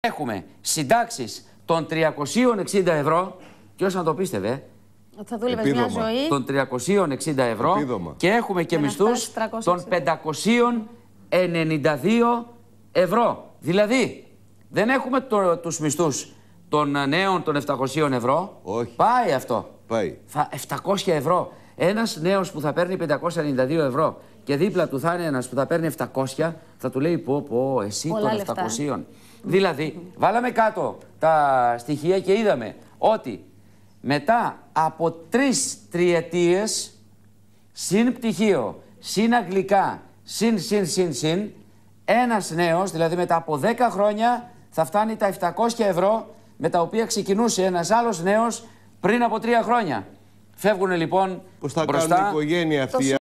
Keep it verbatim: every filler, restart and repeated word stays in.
Έχουμε συντάξεις των τριακοσίων εξήντα ευρώ, ποιος να το πίστευε, θα δούλευες μια ζωή. των τριακοσίων εξήντα ευρώ. Επίδομα. Και έχουμε και μισθούς των πεντακοσίων ενενήντα δύο ευρώ. Δηλαδή, δεν έχουμε το, τους μισθούς των νέων των επτακοσίων ευρώ. Όχι. Πάει αυτό. Πάει. Θα, επτακόσια ευρώ. Ένας νέος που θα παίρνει πεντακόσια ενενήντα δύο ευρώ και δίπλα του θα είναι ένας που θα παίρνει επτακόσια, θα του λέει πω πω εσύ πολλά των λεφτά. επτακοσίων. Δηλαδή, βάλαμε κάτω τα στοιχεία και είδαμε ότι μετά από τρεις τριετίες, συν πτυχίο, συν αγγλικά, συν, συν, συν, συν, ένας νέος, δηλαδή μετά από δέκα χρόνια, θα φτάνει τα επτακόσια ευρώ με τα οποία ξεκινούσε ένας άλλος νέος πριν από τρία χρόνια. Φεύγουν λοιπόν Πώς θα μπροστά... κάνουν η οικογένεια αυτή.